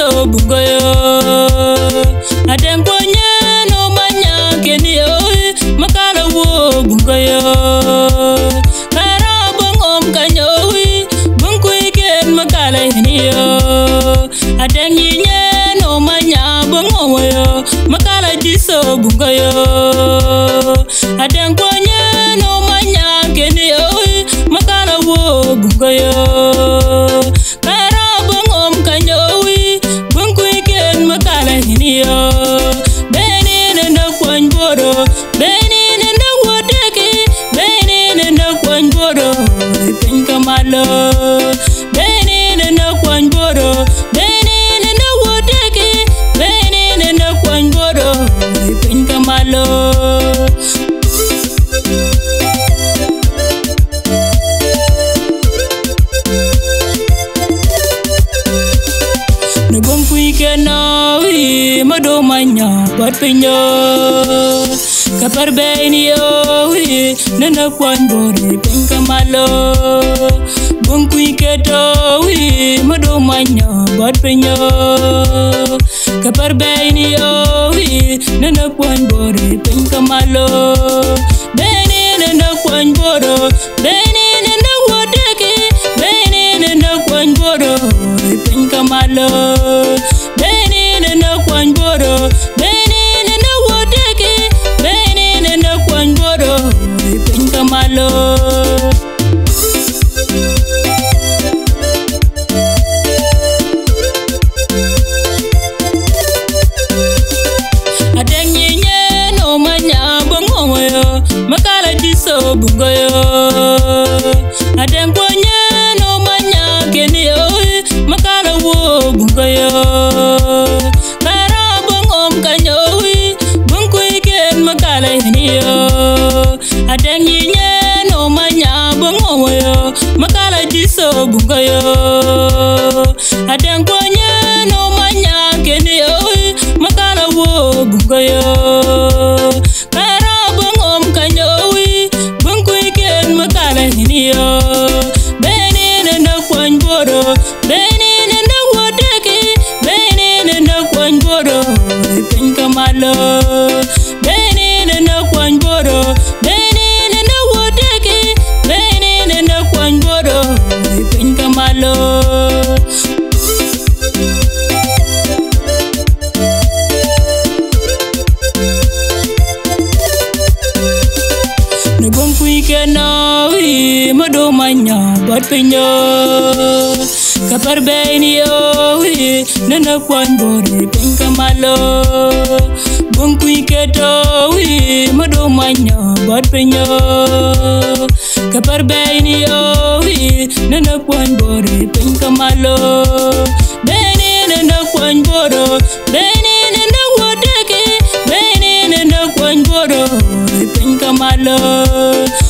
jiso bungoyo ademponye no manya kenio makala wo bungoyo kara bongom kanyowi bungkui ken makala henio adenye no manya bongoyo makala jiso bungoyo ademponye no manya kenio makala wo bungoyo But pinyo kapar benio nana kwan bori pinka malo bungkui keto mado manya but pinyo kapar benio nana kwan bori pinka malo beni nana kwan boro beni nana woteki beni nana kwan boro pinka malo beni nana kwan boro bungoyo ademponye no manya kenio makala wo bungoyo kara bongom kanyowi bungkui ken makala henio adenye no manya bongoyo makala jiso bungoyo ademponye no manya kenio makala wo bungoyo but pinyo kapar benio nana kwan bori pinka malo bungkui keto mado manya but pinyo kapar benio nana kwan bori pinka malo beni nana kwan boro beni nana woteki beni nana kwan boro pinka malo